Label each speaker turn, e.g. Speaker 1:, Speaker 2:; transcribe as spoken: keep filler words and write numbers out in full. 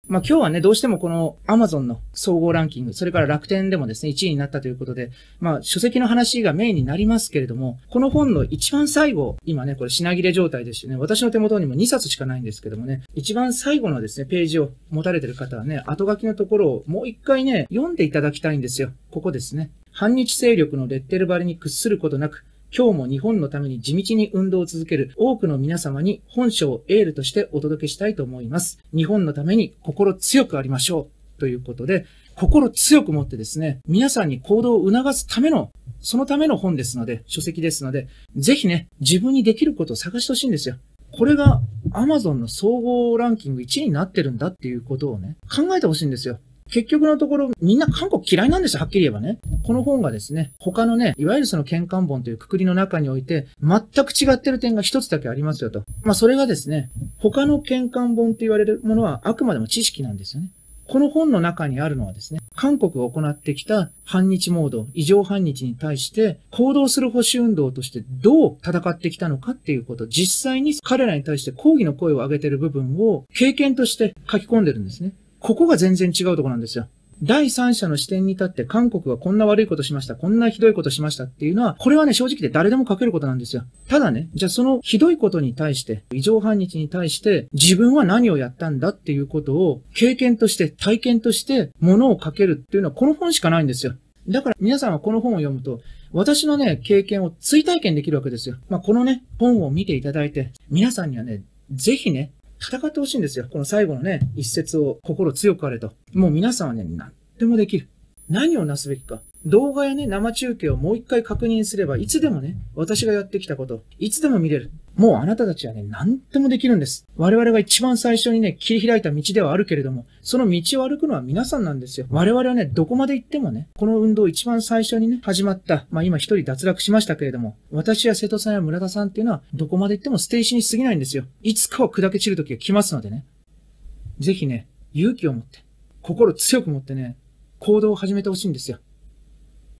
Speaker 1: まあ今日はね、どうしてもこの Amazon の総合ランキング、それから楽天でもですね、いちいになったということで、まあ書籍の話がメインになりますけれども、この本の一番最後、今ね、これ品切れ状態ですよね。私の手元にもにさつしかないんですけどもね、一番最後のですね、ページを持たれている方はね、後書きのところをもう一回ね、読んでいただきたいんですよ。ここですね。反日勢力のレッテル張りに屈することなく、今日も日本のために地道に運動を続ける多くの皆様に本書をエールとしてお届けしたいと思います。日本のために心強くありましょう。ということで、心強く持ってですね、皆さんに行動を促すための、そのための本ですので、書籍ですので、ぜひね、自分にできることを探してほしいんですよ。これが Amazon の総合ランキングいちいになってるんだっていうことをね、考えてほしいんですよ。結局のところ、みんな韓国嫌いなんですよ、はっきり言えばね。この本がですね、他のね、いわゆるその喧嘩本という括りの中において、全く違ってる点が一つだけありますよと。まあそれがですね、他の喧嘩本と言われるものはあくまでも知識なんですよね。この本の中にあるのはですね、韓国が行ってきた反日モード、異常反日に対して行動する保守運動としてどう戦ってきたのかっていうこと、実際に彼らに対して抗議の声を上げている部分を経験として書き込んでるんですね。ここが全然違うところなんですよ。第三者の視点に立って韓国はこんな悪いことしました、こんなひどいことしましたっていうのは、これはね、正直で誰でも書けることなんですよ。ただね、じゃあそのひどいことに対して、異常反日に対して、自分は何をやったんだっていうことを、経験として、体験として、ものを書けるっていうのはこの本しかないんですよ。だから皆さんはこの本を読むと、私のね、経験を追体験できるわけですよ。まあ、このね、本を見ていただいて、皆さんにはね、ぜひね、戦ってほしいんですよ。この最後のね、一節を心強くあれと。もう皆さんはね、何でもできる。何をなすべきか。動画やね、生中継をもう一回確認すれば、いつでもね、私がやってきたこと、いつでも見れる。もうあなたたちはね、何でもできるんです。我々が一番最初にね、切り開いた道ではあるけれども、その道を歩くのは皆さんなんですよ。我々はね、どこまで行ってもね、この運動一番最初にね、始まった。まあ今一人脱落しましたけれども、私や瀬戸さんや村田さんっていうのは、どこまで行っても捨て石に過ぎないんですよ。いつかは砕け散る時が来ますのでね。ぜひね、勇気を持って、心強く持ってね、行動を始めてほしいんですよ。